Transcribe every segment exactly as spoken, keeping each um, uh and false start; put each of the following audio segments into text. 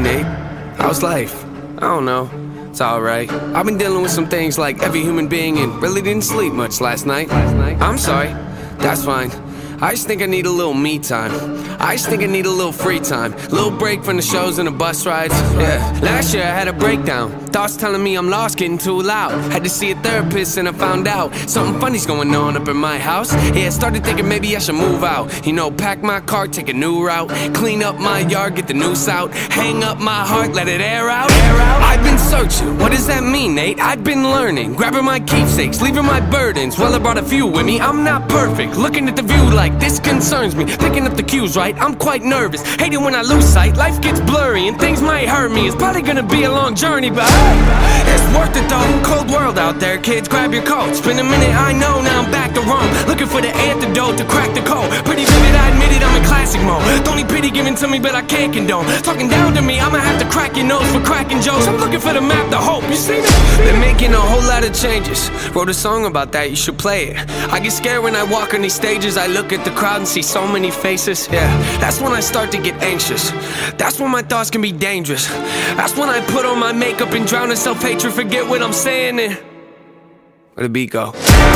Nate. How's life? I don't know. It's alright. I've been dealing with some things like every human being and really didn't sleep much last night. I'm sorry. That's fine. I just think I need a little me time. I just think I need a little free time. Little break from the shows and the bus rides. Yeah. Last year I had a breakdown. Thoughts telling me I'm lost, getting too loud. Had to see a therapist and I found out something funny's going on up in my house. Yeah, I started thinking maybe I should move out. You know, pack my car, take a new route. Clean up my yard, get the noose out. Hang up my heart, let it air out. Air out. I've been searching. What does that mean, Nate? I've been learning. Grabbing my keepsakes, leaving my burdens. Well, I brought a few with me. I'm not perfect. Looking at the view like this concerns me. Picking up the cues right, I'm quite nervous. Hate it when I lose sight, life gets blurry and things might hurt me. It's probably gonna be a long journey, but hey, it's worth it though. Cold world out there, kids, grab your coats. Been a minute, I know, now I'm back to Rome. Looking for the antidote to crack the code. Pretty vivid, I admit it, I'm in classic mode. Don't need pity given to me, but I can't condone. Talking down to me, I'ma have to crack your nose for cracking jokes. I'm looking for the map, the hope, you see that? Been making a whole lot of changes. Wrote a song about that, you should play it. I get scared when I walk on these stages. I look at the crowd and see so many faces. Yeah, that's when I start to get anxious. That's when my thoughts can be dangerous. That's when I put on my makeup and drown in self-hatred. Forget what I'm saying and where'd the beat go?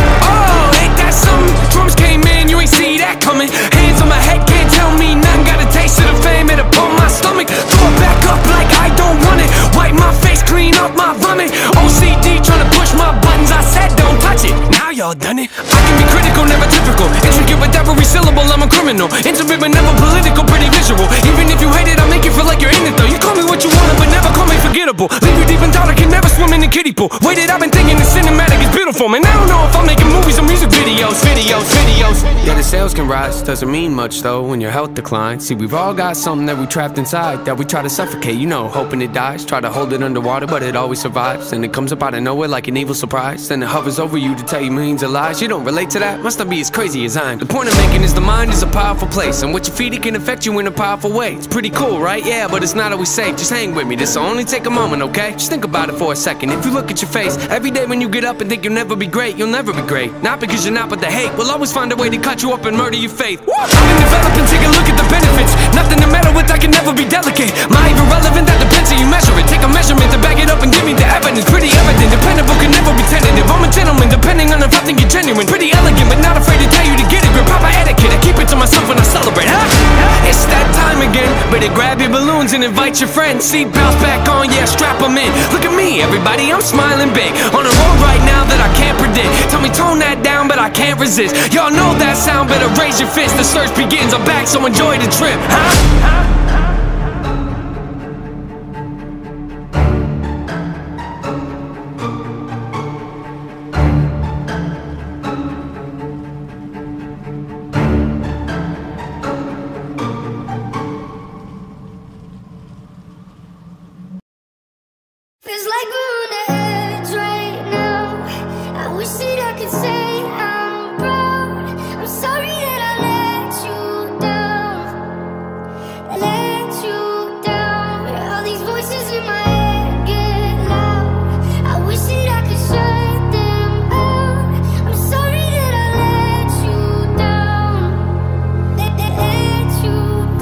Oh, ain't that something? Drums came in, you ain't see that coming. Hands on my head, can't tell me nothing. Got a taste of the fame, it upon my stomach. Throw it back up like I don't want it. Wipe my face, clean up my vomit. O C D trying to push my buttons. I said don't touch it, now y'all done it. I can be critical, never typical. Intricate with every syllable, I'm a criminal. Intimate but never political, pretty visual. Even if you hate it, I'll make you feel like you're in it though. You call me what you want, but never call me forgettable. Leave you deep in thought, I can never swim in the kiddie pool. Waited, I've been thinking the cinematic is beautiful. Man, I don't know if I'm making movies or music videos, videos, videos. Yeah, the sales can rise, doesn't mean much though when your health declines. See, we've all got something that we trapped inside that we try to suffocate, you know, hoping it dies. Try to hold it underwater, but it always survives. And it comes up out of nowhere like an evil surprise. Then it hovers over you to tell you millions of lies. You don't relate to that? Must not be as crazy as I am. The point I'm making is the mind is a powerful place, and what you feed it can affect you in a powerful way. It's pretty cool, right? Yeah, but it's not always safe. Just hang with me, this'll only take a moment, okay? Just think about it for a second. If you look at your face every day when you get up and think you'll never be great, you'll never be great. Not because you're not, but the hate will always find a way to cut you up and murder your faith. I've been developing, take a look at the benefits. Nothing to meddle with, I can never be delicate. My even relevant, that depends how you measure it. Take a measurement to back it up and give me the evidence. Pretty evident, dependable can never be tentative. I'm a gentleman, depending on if I think you're genuine. Pretty elegant, but not afraid to tell you to get it. Grip proper etiquette, I keep it to myself when I celebrate, huh? It's that time again, better grab your balloons and invite your friends. Seat belts back on, yeah, strap them in. Look at me, everybody, I'm smiling big. On a road right now that I can't predict. Tell me tone that down, but I can't resist. Y'all know that sound, better raise your fist. The search begins, I'm back, so enjoy the trip, huh? huh? Feels like we're on the edge right now. I wish that I could say I'm proud. I'm sorry that I let you down, let you down. All these voices in my head get loud. I wish that I could shut them out. I'm sorry that I let you down, let, let, let you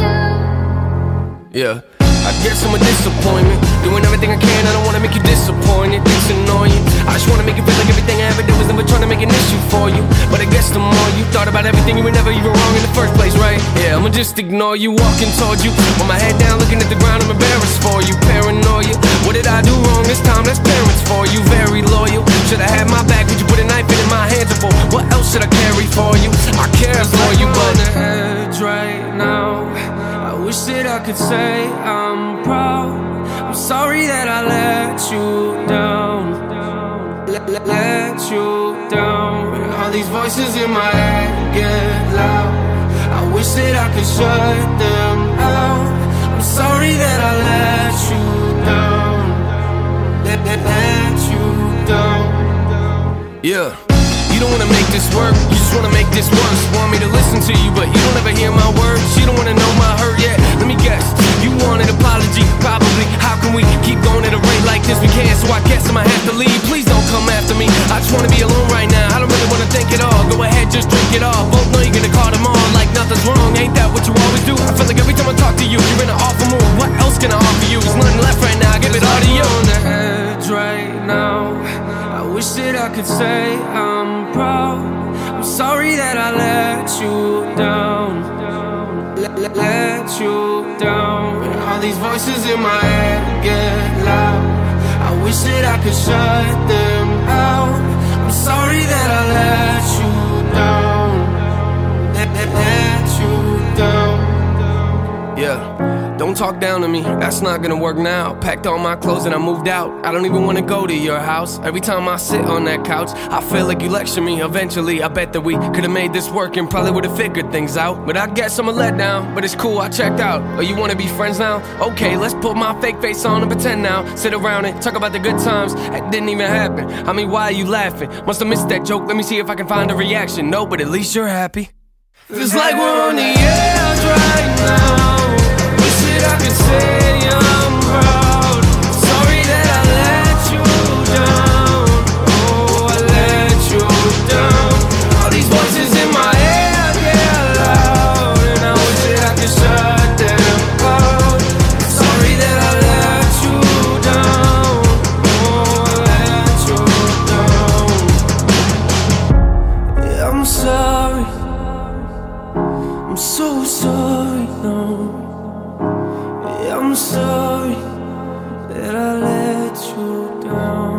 down. Yeah, I guess I'm a disappointment. Doing everything I can, I don't wanna make you disappointed. It's annoying. I just wanna make you feel like everything I ever did was never trying to make an issue for you. But I guess the more you thought about everything, you were never even wrong in the first place, right? Yeah, I'ma just ignore you, walking towards you with my head down, looking at the ground, I'm embarrassed for you. Paranoia, what did I do wrong this time? That's parents for you, very loyal. Should've had my back, would you put a knife in my hands for? What else should I carry for you? I care for you, but on the edge right now. I wish that I could say I'm proud. I'm sorry that I let you down, let, let, let you down. All these voices in my head get loud. I wish that I could shut them out. I'm sorry that I let you down, let, let, let you down. Yeah. You don't wanna make this work, you just wanna make this worse. Want me to listen to you, but you don't ever hear my words. You don't wanna know my hurt yet, let me guess. You want an apology, probably. How can we keep going at a rate like this? We can't, so I guess I might have to leave. Please don't come after me, I just wanna be alone right now. I don't really wanna think at all, go ahead, just drink it all. Both know you're gonna call them on like nothing's wrong. Ain't that what you always do? I feel like every time I talk to you, you're in an awful mood. What else can I offer you? It's now. I wish that I could say I'm proud. I'm sorry that I let you down. Let, let, let you down. And all these voices in my head get loud. I wish that I could shut them out. I'm sorry that I let you down. Let, let, let you down. Yeah. Don't talk down to me, that's not gonna work now. Packed all my clothes and I moved out. I don't even wanna go to your house. Every time I sit on that couch, I feel like you lecture me. Eventually, I bet that we could've made this work and probably would've figured things out. But I guess I'm a letdown, but it's cool, I checked out. Oh, you wanna be friends now? Okay, let's put my fake face on and pretend now. Sit around and talk about the good times that didn't even happen. I mean, why are you laughing? Must've missed that joke, let me see if I can find a reaction. No, but at least you're happy. Feels like we're on the edge right now. I could say I'm proud. Sorry that I let you down. Oh, I let you down. All these voices in my head get loud, and I wish that I could shut them out. Sorry that I let you down. Oh, I let you down. Yeah, I'm sorry. I'm so sorry, no. I'm sorry that I let you down.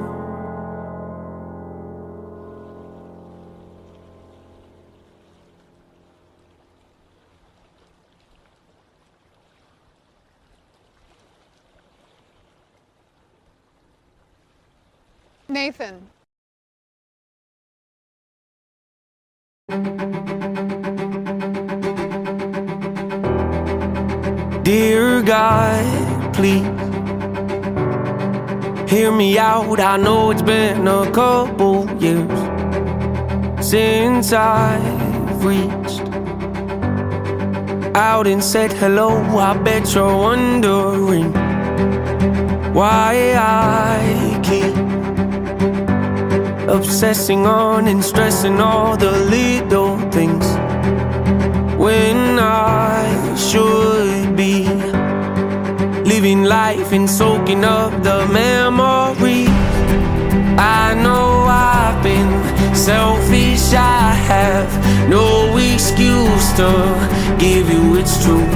Nathan. Dear God, please hear me out. I know it's been a couple years since I've reached out and said hello. I bet you're wondering why I keep obsessing on and stressing all the little things when I should be living life and soaking up the memories. I know I've been selfish, I have no excuse to give you it's true.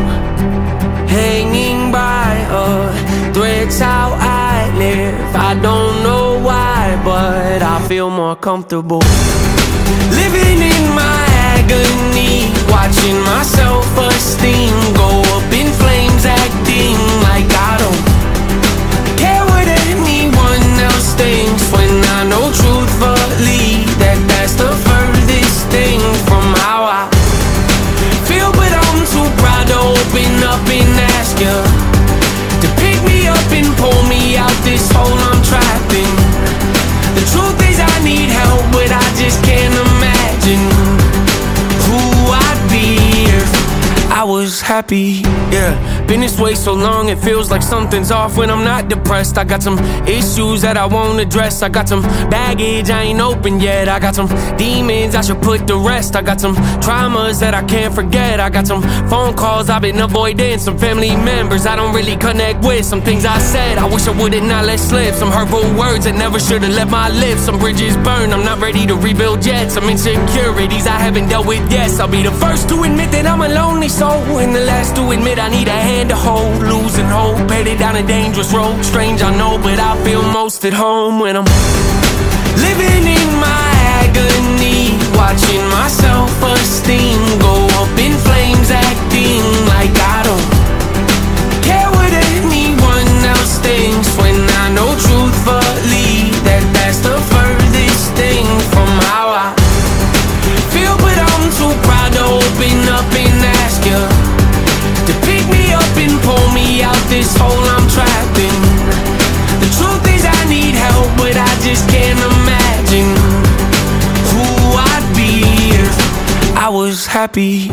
Hanging by a thread's how I live. I don't know why, but I feel more comfortable living in my agony, watching my self-esteem go up in flames, acting like I don't care what anyone else thinks, when I know truthfully that that's the furthest thing from how I feel. But I'm too proud to open up and ask you to pick me up and pull me out this hole I'm trapped in. The truth is I need help, but I just can't imagine who I'd be if I was happy. Yeah, been this way so long it feels like something's off when I'm not depressed. I got some issues that I won't address. I got some baggage I ain't open yet. I got some demons I should put to rest. I got some traumas that I can't forget. I got some phone calls I've been avoiding, some family members I don't really connect with, some things I said I wish I would've not let slip, some hurtful words that never should've left my lips, some bridges burned I'm not ready to rebuild yet, some insecurities I haven't dealt with yet. I'll be the first to admit that I'm a lonely soul, and the last to admit I need a hand to hold. Losing hope, headed down a dangerous road. Strange I know, but I feel most at home when I'm living in my agony, watching my self-esteem go up in flames, acting like I don't care what anyone else thinks, when I know truthfully that that's the furthest thing from how I feel. But I'm too proud to open up and ask you to pick me up and pull me out this hole I'm trapped in. The truth is I need help, but I just can't imagine who I'd be if I was happy.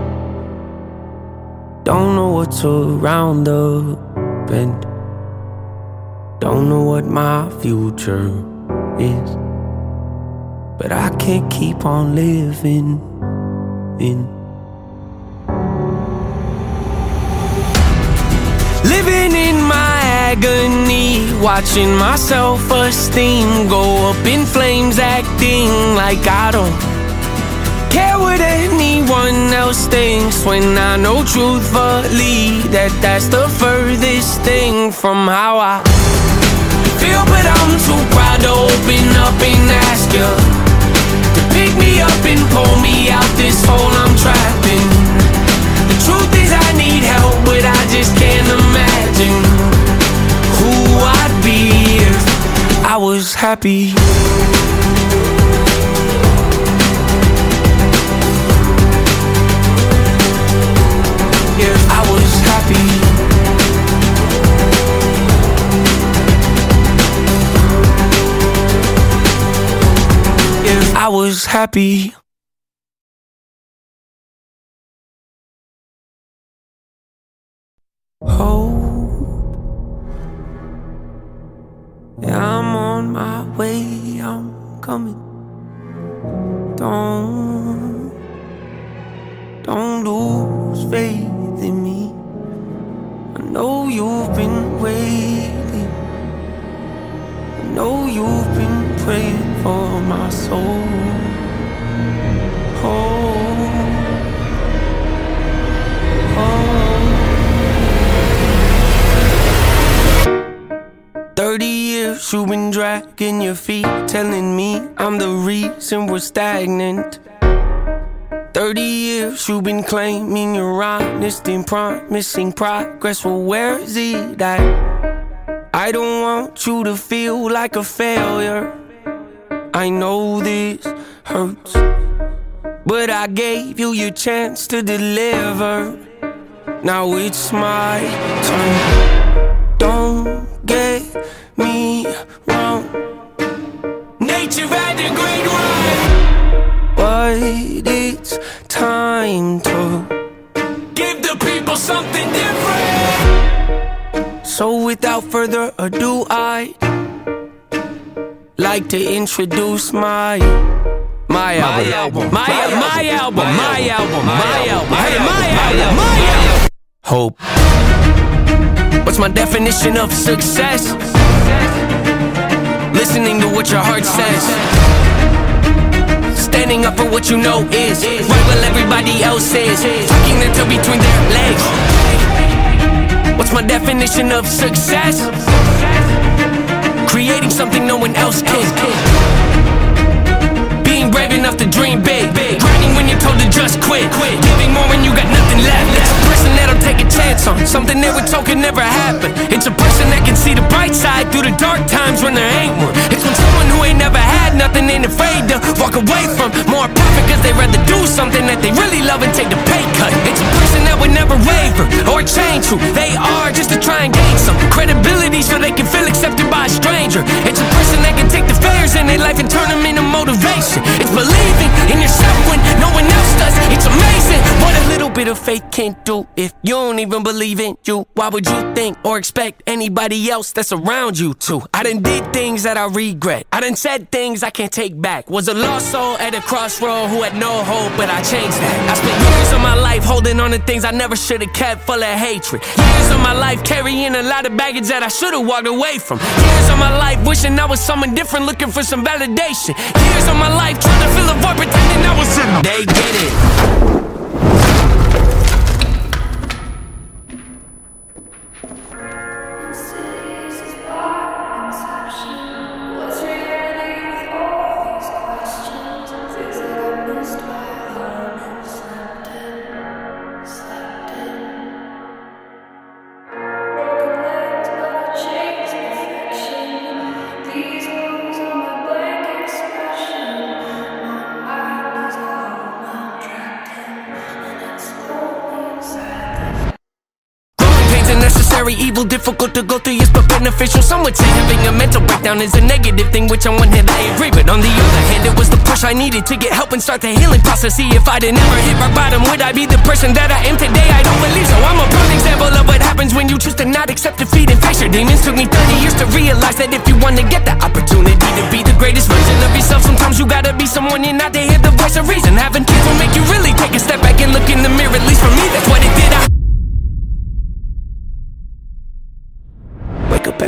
Don't know what's around the bend, don't know what my future is, but I can't keep on living in living in my agony, watching my self-esteem go up in flames, acting like I don't care what anyone else thinks, when I know truthfully that that's the furthest thing from how I feel. But I'm too proud to open up and ask you to pick me up and pull me out this hole I'm trapped in. The truth is I need help, but I just can't imagine who I'd be if I was happy. If I was happy. If I was happy. Hope, yeah, I'm on my way, I'm coming. Don't, don't lose faith in me. I know you've been waiting. I know you've been praying for my soul. Oh, oh. Thirty years you've been dragging your feet, telling me I'm the reason we're stagnant. Thirty years you've been claiming you're honest and promising progress. Well, where is it at? I don't want you to feel like a failure. I know this hurts, but I gave you your chance to deliver. Now it's my turn. Don't get me wrong, nature had a great run, but it's time to give the people something different. So without further ado, I'd like to introduce my my album, my album, my album, my album, my album, hey, my album, my album. Hope. What's my definition of success? Listening to what your heart says, standing up for what you know is right while everybody else is tucking their toe between their legs. What's my definition of success? Creating something no one else can. Being brave enough to dream big, grinding when you're told to just quit, giving more when you got nothing left. It's a person that'll take a chance on something they were told could never happen. It's a person that can see the bright side through the dark times when there ain't one. It's when someone who ain't never had nothing ain't afraid to walk away from more profit, cause they rather do something that they really love and take the pay cut. It's a person that would never waver or change who they are just to try and gain some credibility so they can feel accepted by a stranger. It's a person that can take the failures in their life and turn them into motivation. It's believing in yourself when no one else does. It's amazing what a little bit of faith can't do. If you don't even believe in you, why would you think or expect anybody else that's around you to? I done did things that I regret. I done said things I can't take back. Was a lost soul at a crossroad who had no hope, but I changed that. I spent years of my life holding on to things I never should have kept, full of hatred. Years of my life carrying a lot of baggage that I should have walked away from. Years of my life wishing I was someone different, looking for some validation. Years of my life trying to fill a void, pretending I was in. They get it. Evil, difficult to go through, yes, but beneficial. Some would say having a mental breakdown is a negative thing, which on one hand I agree, but on the other hand it was the push I needed to get help and start the healing process. See, if I'd never hit my bottom, would I be the person that I am today? I don't believe so. I'm a prime example of what happens when you choose to not accept defeat and face your demons. Took me thirty years to realize that if you want to get the opportunity to be the greatest version of yourself, sometimes you gotta be someone you're not to hear the voice of reason. Having kids will make you really take a step back and look in the mirror. At least for me, that's what it did. I wake up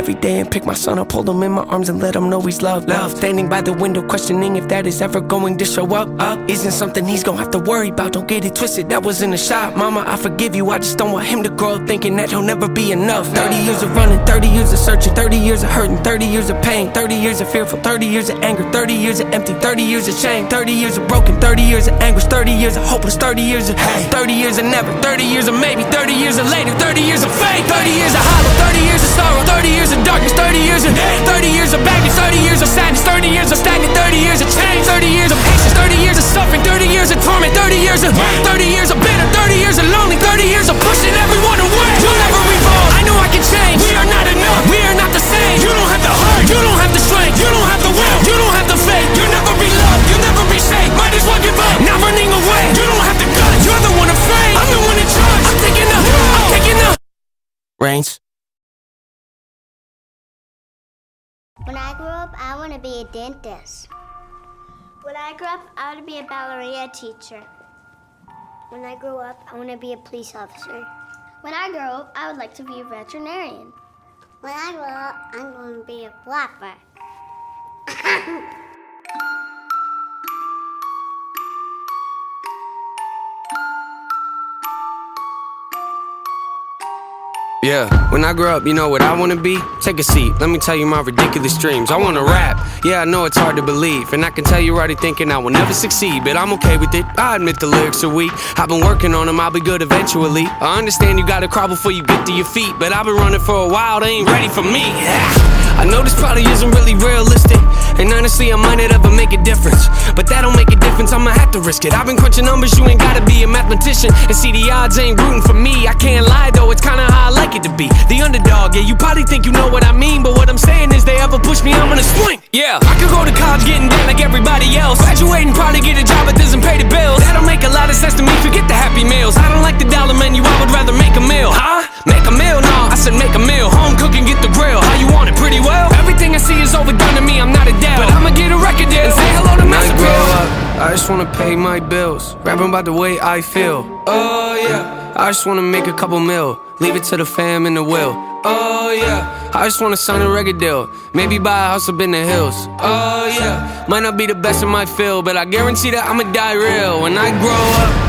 every day and pick my son up, hold him in my arms and let him know he's loved. Love. Standing by the window questioning if that is ever going to show up. Up isn't something he's gonna have to worry about, don't get it twisted, that was in the shop. Mama, I forgive you, I just don't want him to grow up thinking that he'll never be enough. Thirty years of running, thirty years of searching, thirty years of hurting, thirty years of pain, thirty years of fearful, thirty years of anger, thirty years of empty, thirty years of shame, thirty years of broken, thirty years of anguish, thirty years of hopeless, thirty years of hate, thirty years of never, thirty years of maybe, thirty years of later, thirty years of fate, thirty years of hollow, thirty years of sorrow, thirty years of darkness, thirty years of hate, thirty years of baggage, thirty years of sadness, thirty years of stagnant, thirty years of change, thirty years of patience, thirty years of suffering, thirty years of torment, thirty years of thirty years of bitter, thirty years of lonely, thirty years of pushing everyone away. You'll never evolve, I know I can change. We are not enough, we are not the same. You don't have the heart, you don't have the strength, you don't have the will, you don't have the faith. You'll never be loved, you'll never be safe. Might as well give up, not running away. You don't have the guts, you're the one afraid. I'm the one in charge, I'm taking the, I'm taking the reins. When I grow up, I want to be a dentist. When I grow up, I want to be a ballerina teacher. When I grow up, I want to be a police officer. When I grow up, I would like to be a veterinarian. When I grow up, I'm going to be a flapper. Yeah, when I grow up, you know what I wanna be? Take a seat, let me tell you my ridiculous dreams. I wanna rap, yeah, I know it's hard to believe, and I can tell you're already thinking I will never succeed, but I'm okay with it, I admit the lyrics are weak. I've been working on them, I'll be good eventually. I understand you gotta crawl before you get to your feet, but I've been running for a while, they ain't ready for me. I know this probably isn't really realistic, and honestly I might not ever make a difference, but that don't make a difference, I'ma have to risk it. I've been crunching numbers, you ain't gotta be a mathematician, and see the odds ain't rooting for me. I can't lie though, it's kinda how I like it to be the underdog. Yeah, you probably think you know what I mean, but what I'm saying is they ever push me, I'm gonna swing. Yeah, I could go to college getting down like everybody else, graduate and probably get a job that doesn't pay the bills. That don't make a lot of sense to me, forget the happy meals. I don't like the dollar menu, I would rather make a meal. Huh? Make a meal? No, I said make a meal. Home cooking, get the grill. How you want it? Pretty well. Everything I see is overdone to me, I'm not Adele, but I'ma get a record deal and say hello to Master Bill. When I grow up, I just wanna pay my bills, rapping about the way I feel. Oh yeah, I just wanna make a couple mil, leave it to the fam and the will. Oh yeah, I just wanna sign a record deal, maybe buy a house up in the hills. Oh yeah, might not be the best in my field, but I guarantee that I'ma die real when I grow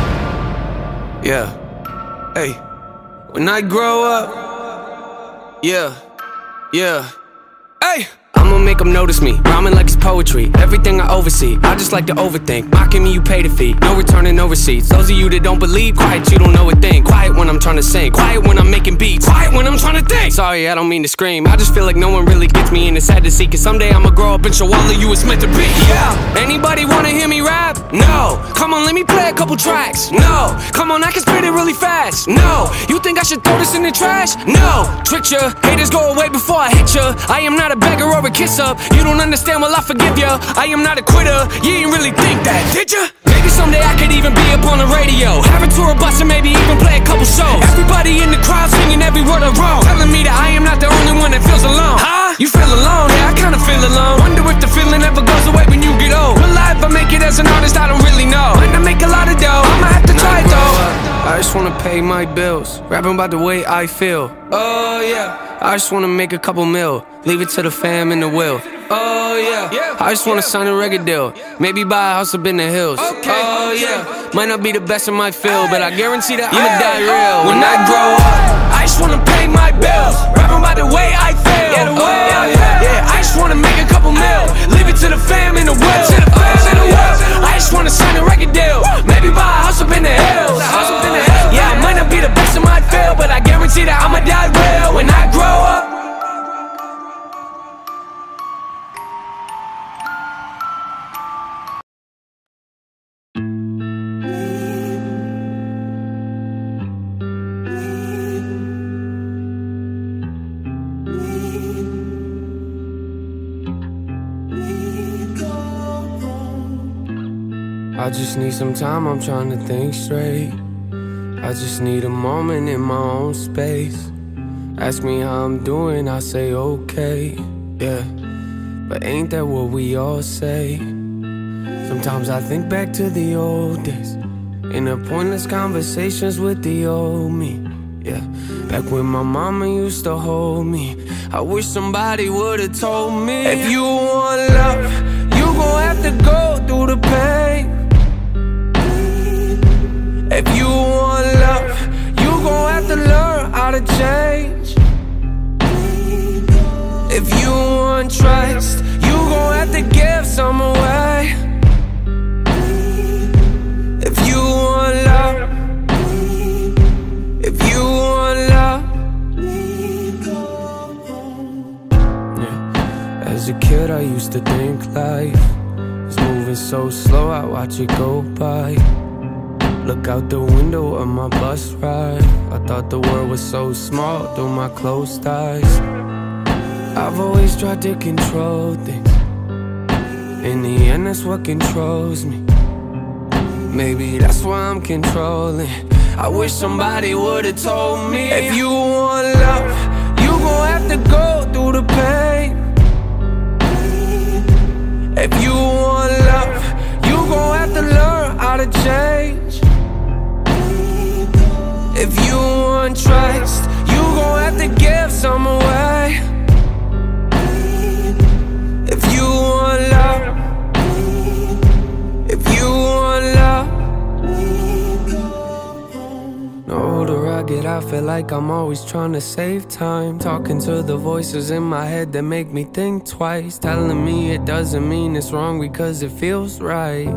up. Yeah, hey, when I grow up. Yeah, yeah, hey. I'ma make them notice me, rhyming like it's poetry. Everything I oversee, I just like to overthink. Mocking me, you pay the fee, no returning, no receipts. Those of you that don't believe, quiet, you don't know a thing. Quiet when I'm trying to sing, quiet when I'm making beats, quiet when I'm trying to think. Sorry, I don't mean to scream, I just feel like no one really gets me, and it's sad to see, cause someday I'ma grow up and show all of you it's meant to be. Yeah, anybody wanna hear me rap? No. Come on, let me play a couple tracks. No. Come on, I can spit it really fast. No. You think I should throw this in the trash? No. Trick ya, haters go away before I hit ya. I am not a beggar or a kiss up. You don't understand, well I forgive ya. I am not a quitter, you didn't really think that, did ya? Maybe someday I could even be up on the radio, have a tour bus and maybe even play a couple shows. Everybody in the crowd singing every word I wrote, telling me that I am not the only one that feels alone. Huh? You feel alone? Yeah, I kinda feel alone. Wonder if the feeling ever goes away when you get old. Will I ever make it as an artist? I don't really know. Might not make a lot of dough, I'ma have to try it though. I just wanna pay my bills, rapping about the way I feel. Oh yeah, I just wanna make a couple mil, leave it to the fam and the will. Oh yeah, I just wanna sign a record deal, maybe buy a house up in the hills. Oh yeah, might not be the best in my field, but I guarantee that I'ma die real when I grow up. I just wanna pay my bills, rapping about the way I feel. Oh yeah, yeah, I just wanna make a couple mil, leave it to the fam and the will. I just wanna sign a record deal, maybe buy a house up in the hills. Yeah, I might not be the best in my field, but I guarantee that I'ma die real when I grow up. I just need some time, I'm trying to think straight. I just need a moment in my own space. Ask me how I'm doing, I say okay, yeah. But ain't that what we all say? Sometimes I think back to the old days, in the pointless conversations with the old me, yeah. Back when my mama used to hold me, I wish somebody would've told me. If you want love, you gon' have to go through the pain. If you want love, you gon' have to learn how to change. If you want trust, you gon' have to give some away. If you want love, if you want love. Yeah. As a kid I used to think life was moving so slow, I watch it go by. Look out the window of my bus ride, I thought the world was so small through my closed eyes. I've always tried to control things, in the end that's what controls me. Maybe that's why I'm controlling. I wish somebody would've told me. If you want love, you gon' have to go through the pain. If you want love, you gon' have to learn how to change. If you want trust, you gon' have to give some away. If you want love, if you want love. The older I get, I feel like I'm always trying to save time, talking to the voices in my head that make me think twice, telling me it doesn't mean it's wrong because it feels right.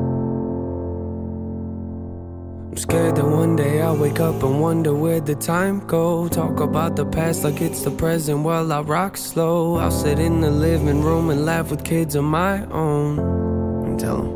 I'm scared that one day I'll wake up and wonder where the time go. Talk about the past like it's the present while I rock slow. I'll sit in the living room and laugh with kids of my own and tell them.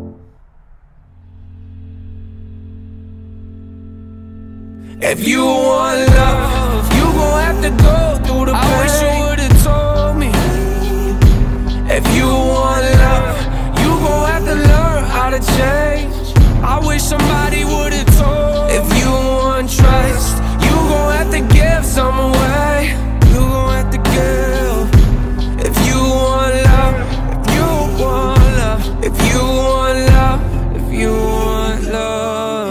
If you want love, you gon' have to go through the pain. I wish you would've told me. If you want love, you gon' have to learn how to change. I wish somebody would've told. If you want trust, you gon' have to give some away. You gon' have to give. If you want love, if you want love, if you want love, if you want love.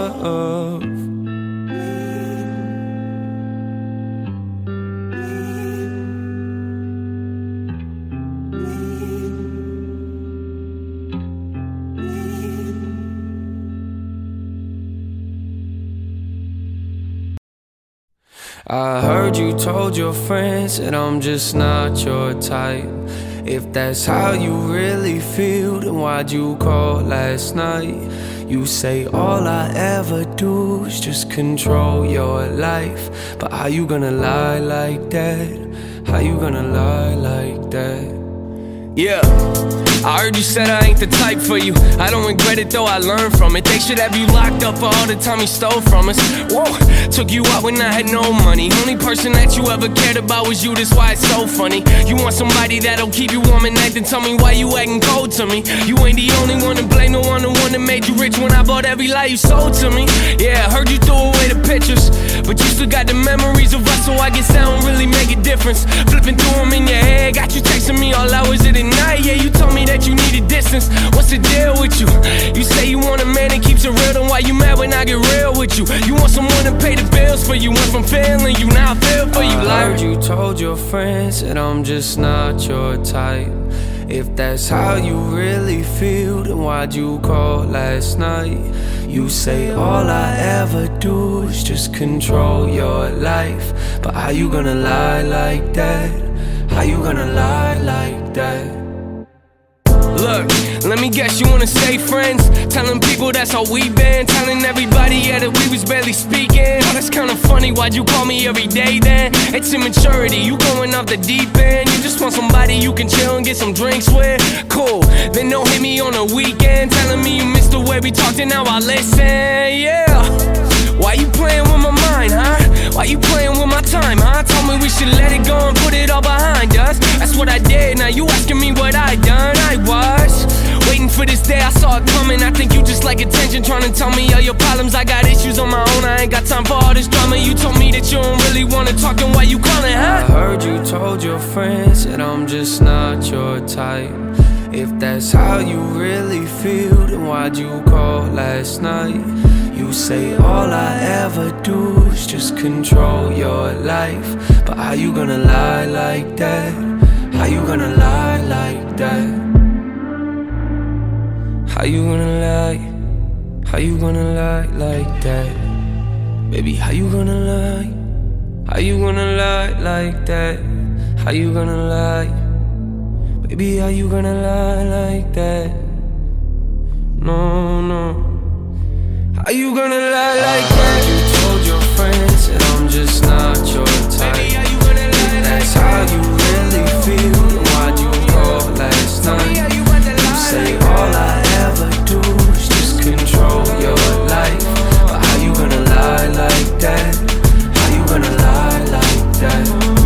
I heard you told your friends that I'm just not your type. If that's how you really feel, then why'd you call last night? You say all I ever do is just control your life, but how you gonna lie like that? How you gonna lie like that? Yeah, I heard you said I ain't the type for you. I don't regret it though, I learned from it. They should have you locked up for all the time you stole from us. Whoa, took you out when I had no money. Only person that you ever cared about was you, that's why it's so funny. You want somebody that'll keep you warm at night, then tell me why you acting cold to me. You ain't the only one to blame, the one the one that made you rich when I bought every lie you sold to me. Yeah, I heard you threw away the pictures, but you still got the memories of us, so I guess that don't really make a difference. Flipping through them in your head, got you texting me all hours of the night. Yeah, you told me that you needed distance. What's the deal with you? You say you want a man that keeps it real, then why you mad when I get real with you? You want someone to pay the bills for you. Went from failing you, now I feel for you. I heard you told your friends that I'm just not your type. If that's how you really feel, then why'd you call last night? You say all I ever do is just control your life, but how you gonna lie like that? How you gonna lie like that? Look, let me guess, you wanna stay friends? Telling people that's how we been. Telling everybody, yeah, that we was barely speaking. Oh, that's kinda funny, why'd you call me every day then? It's immaturity, you going off the deep end. You just want somebody you can chill and get some drinks with. Cool, then don't hit me on a weekend. Telling me you missed the way we talked and now I listen, yeah. Why you playing with my mind, huh? Why you playing with my time, huh? Told me we should let it go and put it all behind us. That's what I did, now you asking me what I done. I was waiting for this day, I saw it coming. I think you just like attention, trying to tell me all your problems. I got issues on my own, I ain't got time for all this drama. You told me that you don't really wanna talk, and why you calling, huh? I heard you told your friends that I'm just not your type. If that's how you really feel, then why'd you call last night? You say all I ever do is just control your life. But how you gonna lie like that? How you gonna lie like that? How you gonna lie? How you gonna lie like that? Baby, how you gonna lie? How you gonna lie like that? How you gonna lie? Baby, how you gonna lie like that? No, no. How you gonna lie like that? You told your friends that I'm just not your type. Baby, how you gonna lie like that? That's how you really feel. Then why'd you call last night? You say all I ever do is just control your life. But how you gonna lie like that? How you gonna lie like that?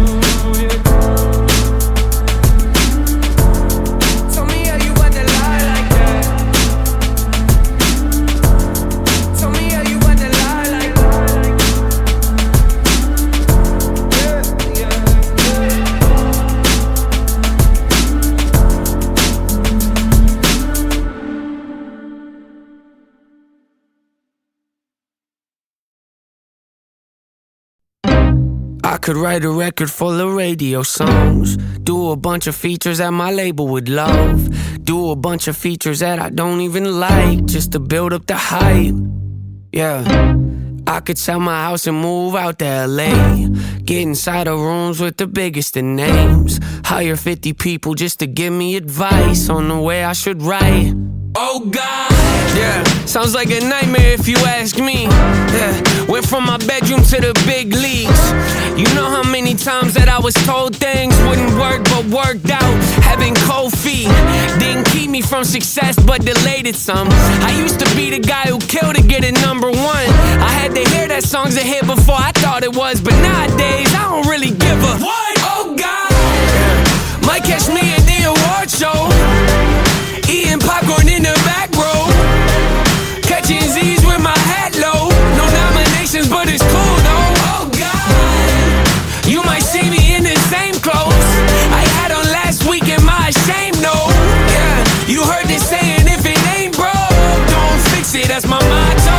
I could write a record full of radio songs, do a bunch of features that my label would love, do a bunch of features that I don't even like, just to build up the hype. Yeah, I could sell my house and move out to L A, get inside of rooms with the biggest of names, hire fifty people just to give me advice on the way I should write. Oh God, yeah, sounds like a nightmare if you ask me. Yeah, went from my bedroom to the big leagues. You know how many times that I was told things wouldn't work but worked out. Having cold feet didn't keep me from success but delayed it some. I used to be the guy who killed to get it number one. I had to hear that song's a hit before I thought it was, but nowadays I don't really give a what? Oh God, yeah. Might catch me at the award show, eating popcorn in the back row, catching Z's with my hat low. No nominations, but it's cool though. Oh God, you might see me in the same clothes I had on last week. Am I ashamed? No. Yeah, you heard this saying, if it ain't broke, don't fix it. That's my motto.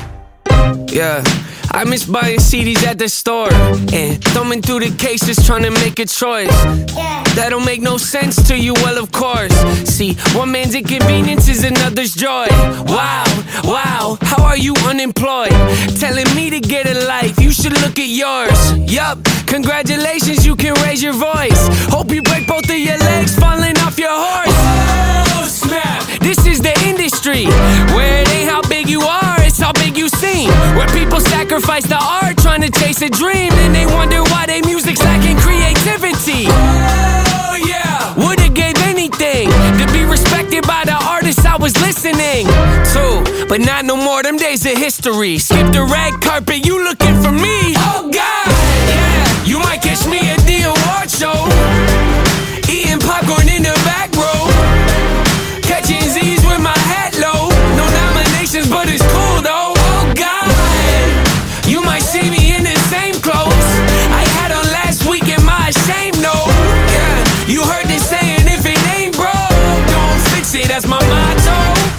Yeah, I miss buying C Ds at the store and thumbing through the cases trying to make a choice. Yeah. That'll make no sense to you, well of course. See, one man's inconvenience is another's joy. Wow, wow, how are you unemployed? Telling me to get a life, you should look at yours. Yup, congratulations, you can raise your voice. Hope you break both of your legs falling off your horse. Oh snap, this is the industry where it ain't how big you are, it's how big you seem. Where people sacrifice the art trying to chase a dream, and they wonder why their music's lacking creativity. Oh yeah, would've gave anything to be respected by the artists I was listening to, but not no more, them days of history. Skip the red carpet, you looking for me. Oh God, yeah, you might catch me at the award show, eating popcorn in the back row, catching Z's with my hat low. No nominations, but it's cool though. Oh God, you might see me in the same clothes I had on last week. Am I ashamed? No. Yeah, you heard this saying, if it ain't broke, don't fix it. That's my motto.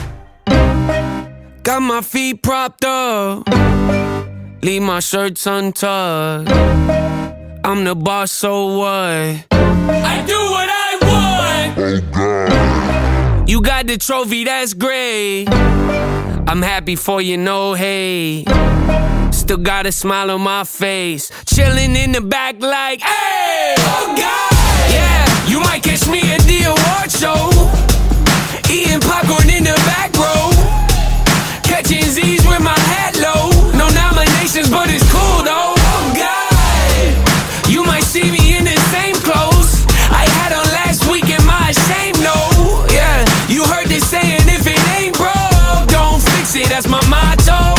Got my feet propped up, leave my shirts untucked. I'm the boss, so what? I do what I want. Oh God, you got the trophy, that's great. I'm happy for you, no hate. Still got a smile on my face, chilling in the back like, hey! Oh God, yeah, you might catch me at the award show, eating popcorn in the back row, catching Z's with my hat low. No nominations, but it's cool though. Oh God, you might see me in the same clothes I had on last week. Am I ashamed? No. Yeah, you heard this saying, if it ain't broke, don't fix it. That's my motto.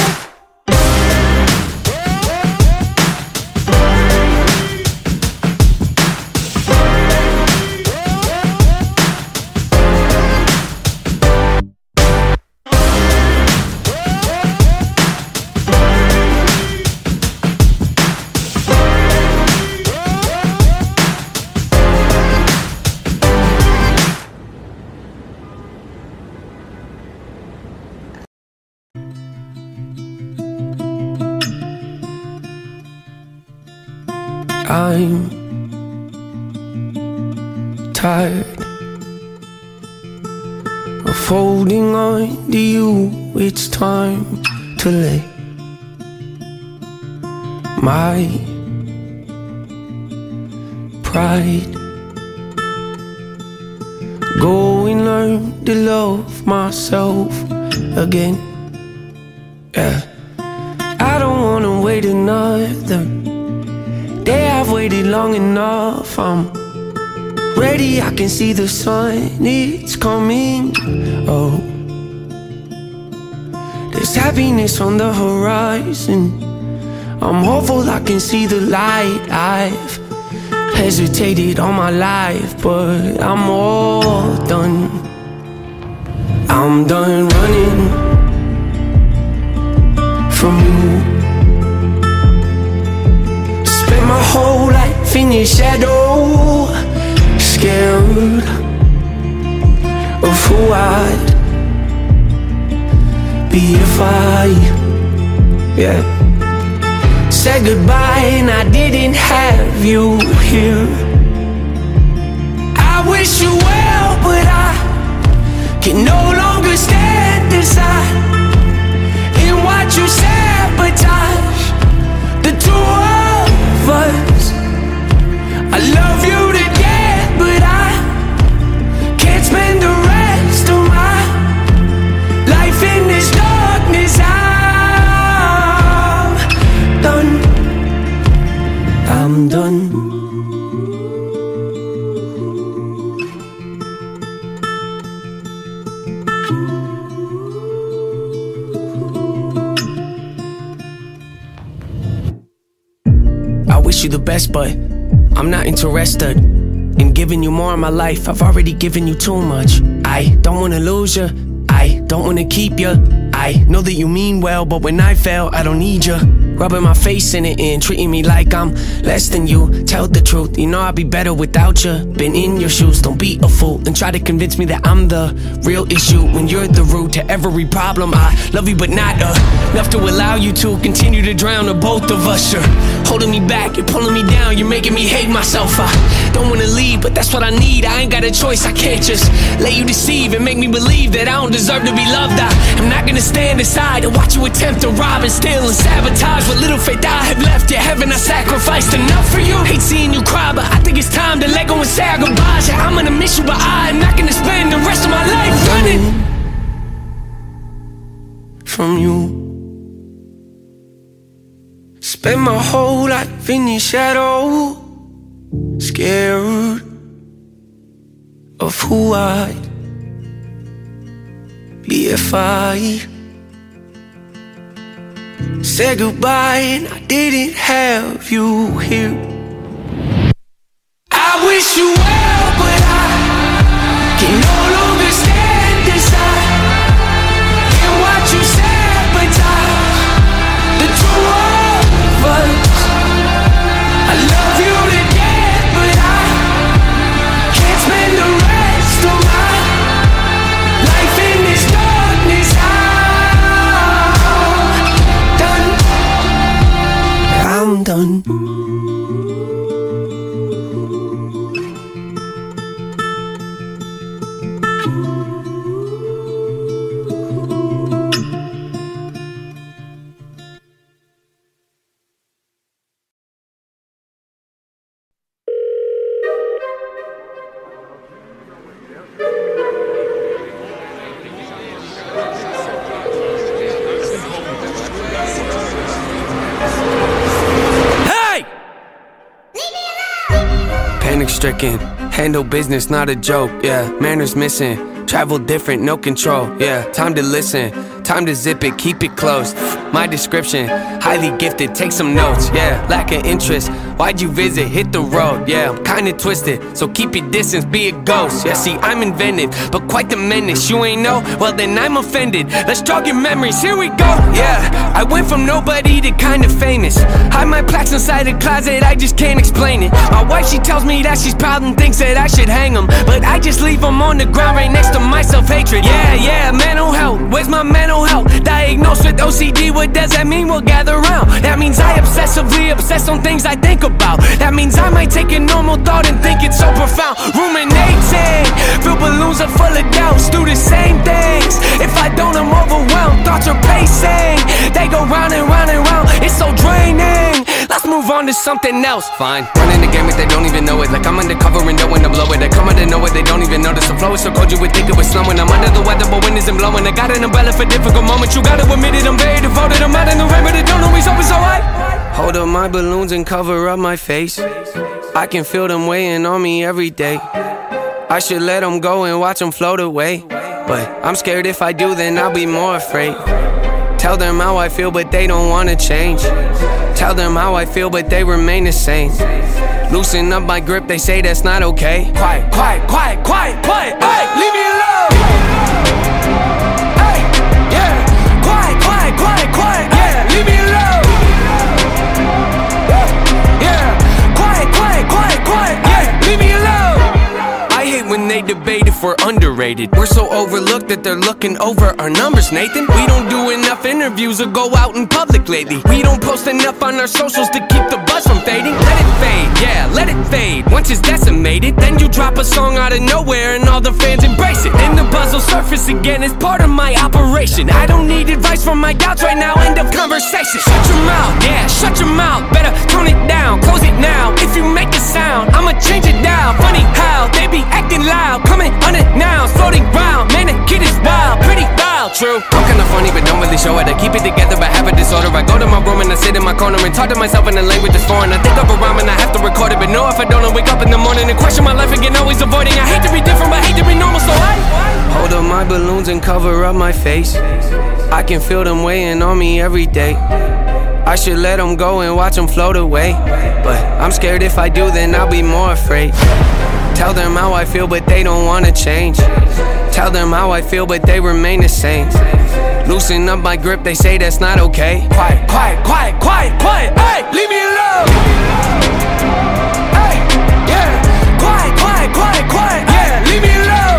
I'm tired of holding on to you. It's time to let my pride go and learn to love myself again. Yeah, I don't wanna wait another day. I've waited long enough. I'm ready, I can see the sun, it's coming. Oh, there's happiness on the horizon. I'm hopeful I can see the light. I've hesitated all my life, but I'm all done. I'm done running from you. Spent my whole life in your shadow, scared of who I'd be if I, yeah, said goodbye and I didn't have you here. I wish you well, but I can no longer stand aside and watch you sabotage the two of us. I love you to death, but I can't spend the rest of my life in this darkness. I'm done. I'm done. I wish you the best, but I'm not interested in giving you more of my life. I've already given you too much. I don't wanna lose you, I don't wanna keep you. I know that you mean well, but when I fail, I don't need you rubbing my face in it and treating me like I'm less than you. Tell the truth, you know I'd be better without you. Been in your shoes, don't be a fool and try to convince me that I'm the real issue when you're the root to every problem. I love you but not uh, enough to allow you to continue to drown the both of us. You're holding me back, you're pulling me down, you're making me hate myself. I don't wanna leave, but that's what I need. I ain't got a choice, I can't just let you deceive and make me believe that I don't deserve to be loved. I am not gonna stand aside and watch you attempt to rob and steal and sabotage what little faith I have left. Yeah, haven't I sacrificed enough for you? Hate seeing you cry, but I think it's time to let go and say our goodbyes. Yeah, I'm gonna miss you, but I'm not gonna spend the rest of my life running from you. Spend my whole life in your shadow, scared of who I'd be if I said goodbye and I didn't have you here. I wish you well, but I can no longer stand aside and watch you sabotage the two of us. I love you to death, but I can't spend the rest of my life in this darkness. I'm done. Stricken, handle business, not a joke, yeah. Manners missing, travel different, no control, yeah. Time to listen, time to zip it, keep it close. My description, highly gifted, take some notes, yeah. Lack of interest, why'd you visit, hit the road, yeah. I'm kinda twisted, so keep your distance, be a ghost. Yeah, see, I'm invented, but quite the menace. You ain't know? Well then I'm offended. Let's jog your memories, here we go, yeah. I went from nobody to kinda famous. Hide my plaques inside a closet, I just can't explain it. My wife, she tells me that she's proud and thinks that I should hang them, but I just leave them on the ground right next to my self-hatred. Yeah, yeah, mental health, where's my mental health? Diagnosed with O C D, what does that mean? We'll gather round. That means I obsessively obsess on things I think about. That means I might take a normal thought and think it's so profound. Ruminating, fill balloons are full of doubts. Do the same things, if I don't I'm overwhelmed. Thoughts are pacing, they go round and round and round. It's so draining, let's move on to something else. Fine, running the game if they don't even know it. Like I'm undercover and knowing to blow it. I come out of nowhere, they don't even notice. The flow is so cold you would think it was snowing. I'm under the weather but wind isn't blowing. I got an umbrella for difficult moments. You gotta admit it, I'm very devoted. I'm out in the rain but it don't always open so high. Hold up my balloons and cover up my face. I can feel them weighing on me every day. I should let them go and watch them float away, but I'm scared if I do then I'll be more afraid. Tell them how I feel but they don't wanna change. Tell them how I feel but they remain the same. Loosen up my grip, they say that's not okay. Quiet, quiet, quiet, quiet, quiet. Hey, leave me alone. Hey, yeah. Quiet, quiet, quiet, quiet. Yeah, leave me alone. Yeah, quiet, quiet, quiet, quiet. Yeah, leave me alone. I hate when they debate if we're underrated. We're so overlooked that they're looking over our numbers, Nathan. We don't do enough interviews or go out in public lately. We don't post enough on our socials to keep the buzz from fading. Let it fade, yeah, let it fade. Once it's decimated, then you drop a song out of nowhere and all the fans embrace it. Then the buzz will surface again as part of my operation. I don't need advice from my doubts right now, end of conversation. Shut your mouth, yeah, shut your mouth. Better tone it down, close it now. If you make a sound, I'ma change it down. Funny how they be acting loud, coming unannounced, floating round. Man, the kid is wild, pretty wild, true. I'm kinda funny but don't really show it. I keep it together but have a disorder. I go to my room and I sit in my corner and talk to myself in a language that's foreign. I think of a rhyme and I have to record it, but no, if I don't, I wake up in the morning and question my life again, always avoiding. I hate to be different but hate to be normal, so I hold up my balloons and cover up my face. I can feel them weighing on me every day. I should let them go and watch them float away, but I'm scared if I do then I'll be more afraid. Tell them how I feel but they don't wanna change. Tell them how I feel but they remain the same. Loosen up my grip, they say that's not okay. Quiet, quiet, quiet, quiet, quiet. Hey, leave me alone. Hey, yeah. Quiet, quiet, quiet, quiet. Yeah, leave me alone.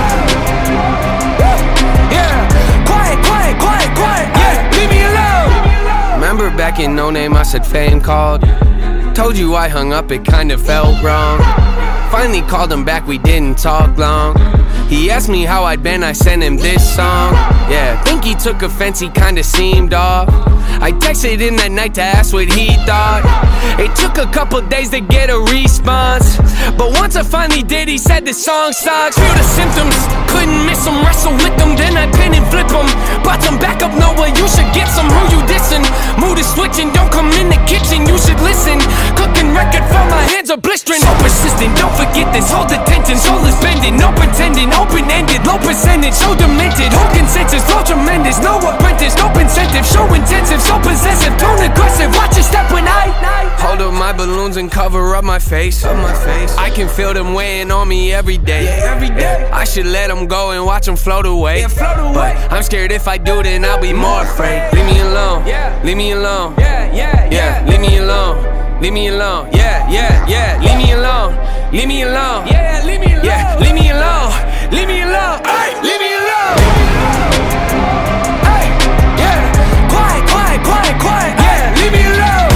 Yeah. Quiet, quiet, quiet, quiet. Yeah, leave me alone. Remember back in No Name I said fame called. Told you I hung up, it kinda felt wrong. Finally called him back, we didn't talk long. He asked me how I'd been, I sent him this song. Yeah, think he took offense, he kinda seemed off. I texted him that night to ask what he thought. It took a couple days to get a response, but once I finally did, he said the song sucks. Feel the symptoms, couldn't miss him, wrestle with them. Then I pin and flip him, brought them back up, Noah, you should get some. Who you dissing? Mood is switching, don't come in the kitchen, you should listen. Cooking record for my hands are blistering. So persistent, don't forget this, hold attention. Soul is bending, no pretending, open-ended, low percentage, so demented. Hold consensus, flow tremendous, no apprentice, no incentive, show intensive, so possessive, tone aggressive. Watch your step when I hold up my balloons and cover up my face. Up my face. I can feel them weighing on me every day. Yeah, every day. I should let them go and watch them float away. Yeah, float away. But I'm scared if I do, then I'll be more afraid. Leave me alone. Yeah. Leave me alone. Yeah, yeah, yeah. Leave me alone. Leave me alone. Yeah, yeah, yeah. Leave me alone. Leave me alone. Yeah, leave me alone. Yeah, leave me alone. Leave me alone. Hey, leave me alone. Hey, yeah. Quiet, quiet, quiet, quiet. Yeah, leave me alone.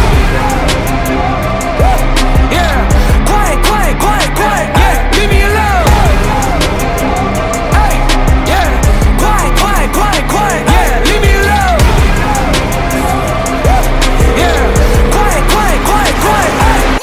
Yeah. Quiet, quiet, quiet, quiet. Yeah, leave me alone. Hey, yeah. Quiet, quiet, quiet, quiet. Yeah, leave me alone. Yeah. Quiet, quiet, quiet, quiet. Hey.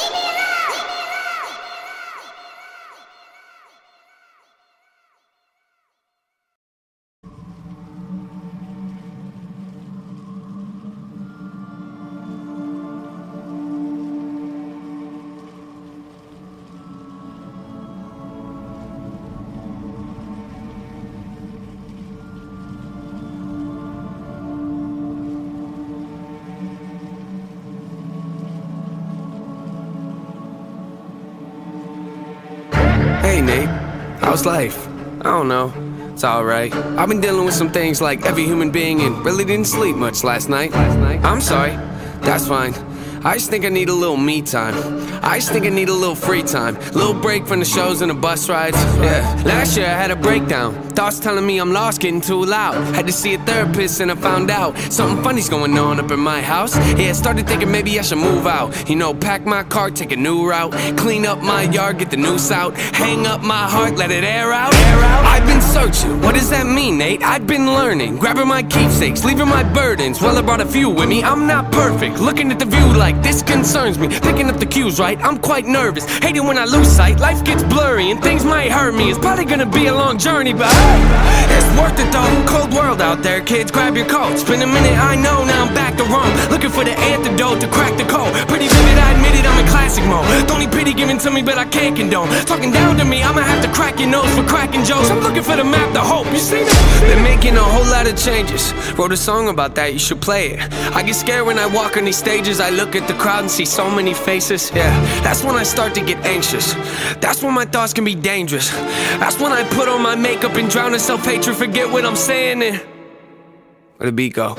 Hey Nate, how's life? I don't know, it's alright. I've been dealing with some things like every human being and really didn't sleep much last night. I'm sorry, that's fine. I just think I need a little me time. I just think I need a little free time. Little break from the shows and the bus rides. Yeah. Last year I had a breakdown. Thoughts telling me I'm lost, getting too loud. Had to see a therapist and I found out something funny's going on up in my house. Yeah, I started thinking maybe I should move out. You know, pack my car, take a new route. Clean up my yard, get the noose out. Hang up my heart, let it air out. Air out. I've been searching. What does that mean, Nate? I've been learning. Grabbing my keepsakes, leaving my burdens. Well, I brought a few with me. I'm not perfect. Looking at the view like this concerns me. Picking up the cues right, I'm quite nervous. Hating when I lose sight, life gets blurry and things might hurt me. It's probably gonna be a long journey, but hey, it's worth it though. Cold world out there, kids, grab your coats. Been a minute, I know, now I'm back to Rome. Looking for the antidote to crack the code. Pretty vivid, I admit it, I'm in classic mode. Don't need pity given to me, but I can't condone. Talking down to me, I'ma have to crack your nose for cracking jokes. I'm looking for the map, the hope, you see that? Been making a whole lot of changes. Wrote a song about that, you should play it. I get scared when I walk on these stages. I look at the crowd and see so many faces. Yeah, that's when I start to get anxious. That's when my thoughts can be dangerous. That's when I put on my makeup and drown in self-hatred. Forget what I'm saying and where the beat go?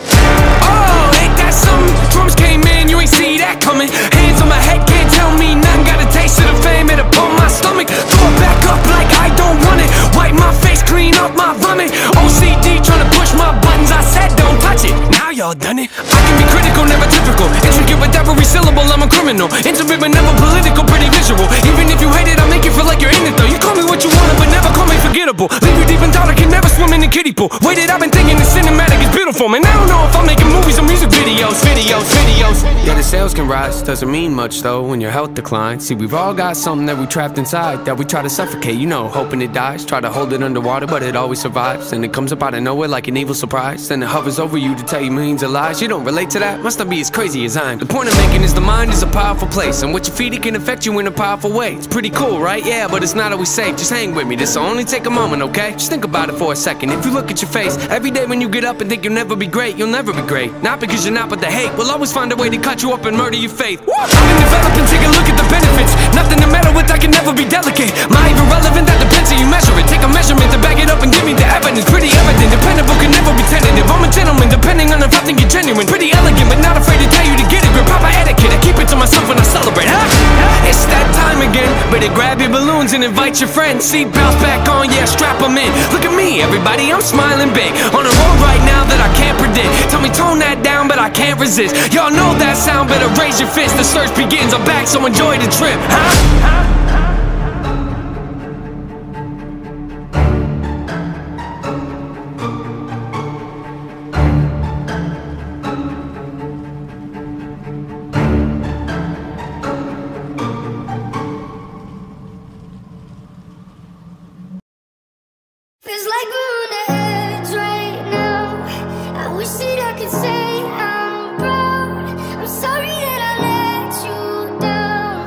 Oh, ain't that something? Drums came in, you ain't see that coming. Hands on my head, can't tell me nothing. Got a taste of the fame, it'll pull my stomach. Throw it back up like I don't want it. Wipe my face, clean up my vomit. O C D trying to push my buttons. I said don't touch it, now y'all done it. I can be critical, never typical. Intricate with every syllable, I'm a criminal. Intimate but never political, pretty visual. Even if you hate it, I'll make you feel like you're in it though. You call me what you want, but never call me forgettable. Leave you deep in thought, I can never swim in the kiddie pool. Waited, I've been thinking the cinematic is beautiful. Man, I don't know if I'm making movies or music videos. Videos, videos. Yeah, the sales can rise, doesn't mean much though when your health declines. See, we've all got something that we trapped inside that we try to suffocate, you know, hoping it dies. Try to hold it underwater, but it always survives. And it comes up out of nowhere like an evil surprise. Then it hovers over you to tell you millions of lies. You don't relate to that? Must not be as crazy as I am. The point I'm making is the mind is a powerful place, and what you feed it can affect you in a powerful way. It's pretty cool, right? Yeah, but it's not always safe. Just hang with me, this'll only take a moment, okay? Just think about it for a second. If you look at your face every day when you get up and think you'll never be great, you'll never be great. Not because you're not, but the hate will always find a way to cut you up and murder your faith. Woo! I've been developing, take a look at the benefits. Nothing to meddle with, I can never be delicate. My even relevant, that depends how you measure it. Take a measurement to back it up and give me the evidence. Pretty evident, dependable, can never be tentative. I'm a gentleman, depending on if I think you're genuine. Pretty elegant, but not afraid to tell you to get it. Grip proper etiquette, I keep it to myself when I celebrate, huh? It's that time again, better grab your balloons and invite your friends. Seatbelts back on, yeah, strap them in. Look at me, everybody, I'm smiling big. On a road right now that I can't predict. Tell me tone that down, but I can't resist. Y'all know that sound, better raise your fist. The search begins, I'm back, so enjoy the trip, huh? Feels like we're on the edge right now. I wish that I could say I'm proud. I'm sorry that I let you down.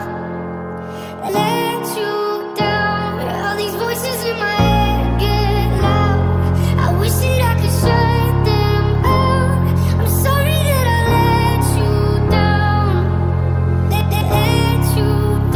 Let you down. All these voices in my head get loud. I wish that I could shut them out. I'm sorry that I let you down. Let, let, let you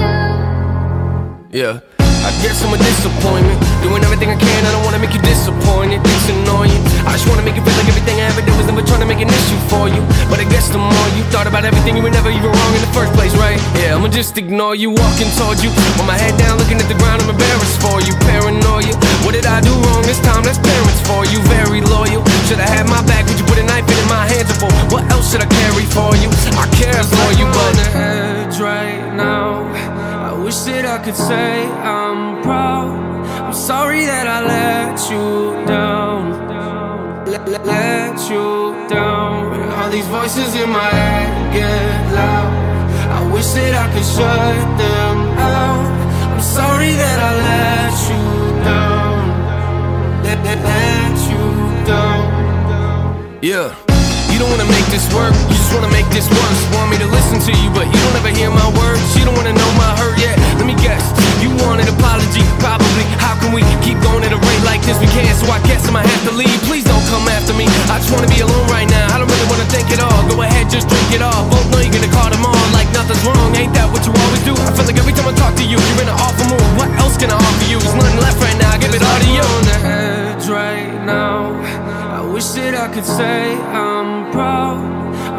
down. Yeah, I guess I'm a disappointment. Doing everything I can, I don't wanna make you disappointed. It's annoying, I just wanna make it feel like everything I ever did was never trying to make an issue for you. But I guess the more you thought about everything, you were never even wrong in the first place, right? Yeah, I'ma just ignore you, walking towards you with my head down, looking at the ground, I'm embarrassed for you. Paranoia, what did I do wrong this time? That's parents for you, very loyal. Should've had my back, would you put a knife in my hands for? What else should I carry for you? I care for you, but on the edge right now. I wish that I could say I'm proud. I'm sorry that I let you down. Let, let, let you down. All these voices in my head get loud. I wish that I could shut them out. I'm sorry that I let you down. Let, let, let you down. Yeah. You don't wanna make this work, you just wanna make this worse. Want me to listen to you, but you don't ever hear my words. You don't wanna know my hurt yet, let me guess. You want an apology, probably. How can we keep going at a rate like this? We can't, so I guess I might have to leave. Please don't come after me, I just wanna be alone right now. I don't really wanna think at all, go ahead, just drink it all. Both know you're gonna call them on like nothing's wrong. Ain't that what you always do? I feel like every time I talk to you, you're in an awful mood. What else can I offer you? There's nothing left right now, I give it all to you. On the edge right now, I wish that I could say I'm proud. I'm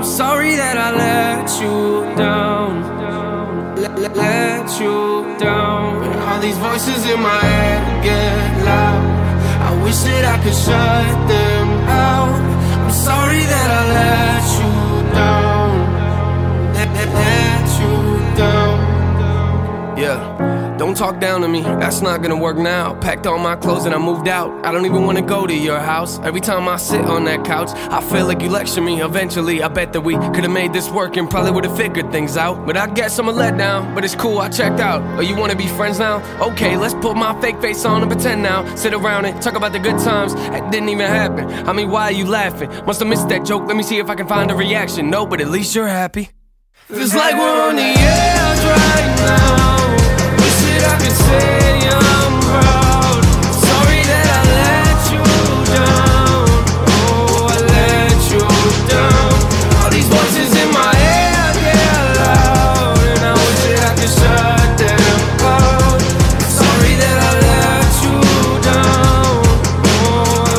sorry that I let you down, let, let you down. And all these voices in my head get loud. I wish that I could shut them out. I'm sorry that I let you down, let, let, let you down. Yeah, don't talk down to me, that's not gonna work now. Packed all my clothes and I moved out. I don't even wanna go to your house. Every time I sit on that couch, I feel like you lecture me. Eventually, I bet that we could've made this work and probably would've figured things out. But I guess I'm a letdown, but it's cool, I checked out. Oh, you wanna be friends now? Okay, let's put my fake face on and pretend now. Sit around and talk about the good times that didn't even happen. I mean, why are you laughing? Must've missed that joke, let me see if I can find a reaction. No, but at least you're happy. Feels like we're on the edge right now. I can say I'm proud. Sorry that I let you down. Oh, I let you down. All these voices in my head get loud, and I wish that I could shut them out. Sorry that I let you down. Oh,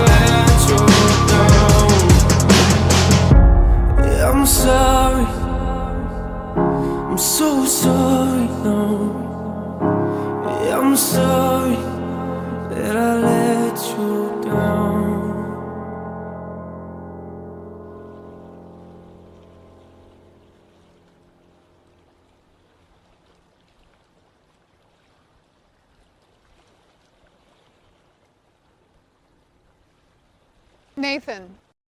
I let you down. Yeah, I'm sorry. I'm so sorry now. I'm sorry that I let you down. Nathan.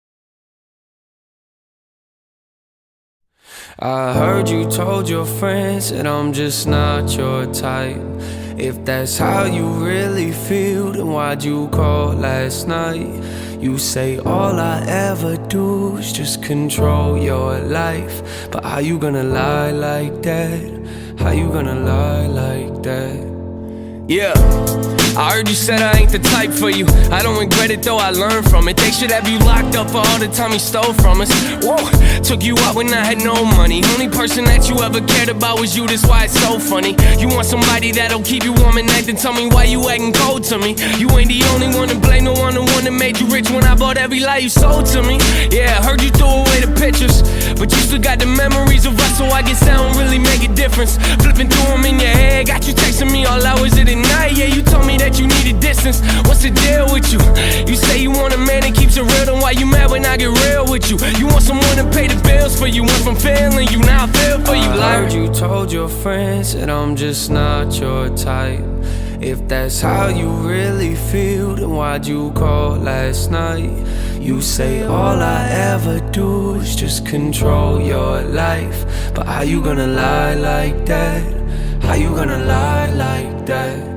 I heard you told your friends that I'm just not your type. If that's how you really feel, then why'd you call last night? You say all I ever do is just control your life. But how you gonna lie like that? How you gonna lie like that? Yeah, I heard you said I ain't the type for you. I don't regret it though, I learned from it. They should have you locked up for all the time you stole from us. Whoa, took you out when I had no money. Only person that you ever cared about was you, that's why it's so funny. You want somebody that'll keep you warm at night, then tell me why you acting cold to me. You ain't the only one to blame, the one the one that made you rich when I bought every lie you sold to me. Yeah, I heard you threw away the pictures, but you still got the memories of us, so I guess that don't really make a difference. Flipping through them in your head, got you texting me all hours of the night. Yeah, you told me that you needed distance. What's the deal with you? You say you want a man that keeps it real, then why you mad when I get real with you? You want someone to pay the bills for you. Went from feeling you, now I feel for you. I heard you told your friends that I'm just not your type. If that's how you really feel, then why'd you call last night? You say all I ever do is just control your life. But how you gonna lie like that? How you gonna lie like that?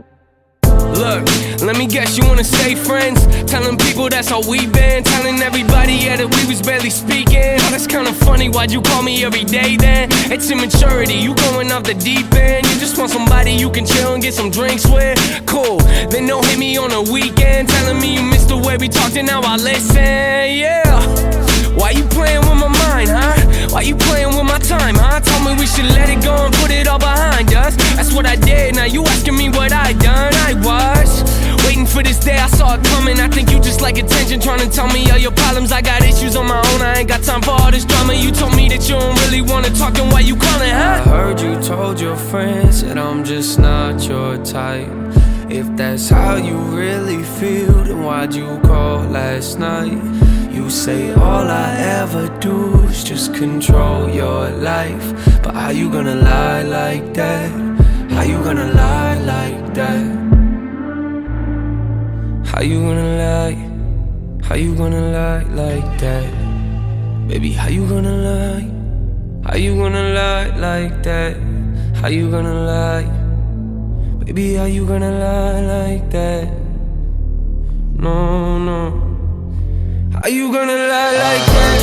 Look, let me guess, you wanna stay friends? Telling people that's how we been. Telling everybody, yeah, that we was barely speaking. Oh, that's kinda funny, why'd you call me every day then? It's immaturity, you going off the deep end. You just want somebody you can chill and get some drinks with. Cool, then don't hit me on a weekend telling me you missed the way we talked and now I listen, yeah. Why you playing with my mind, huh? Why you playing with my time, huh? Told me we should let it go and put it all behind us. That's what I did, now you asking me what I done. I was waiting for this day, I saw it coming. I think you just like attention, trying to tell me all your problems. I got issues on my own, I ain't got time for all this drama. You told me that you don't really wanna talk, then why you calling, huh? I heard you told your friends that I'm just not your type. If that's how you really feel, then why'd you call last night? You say all I ever do is just control your life. But how you gonna lie like that? How you gonna lie like that? How you gonna lie? How you gonna lie like that? Baby, how you gonna lie? How you gonna lie like that? How you gonna lie? Baby, how you gonna lie like that? No, no. How you gonna lie like that?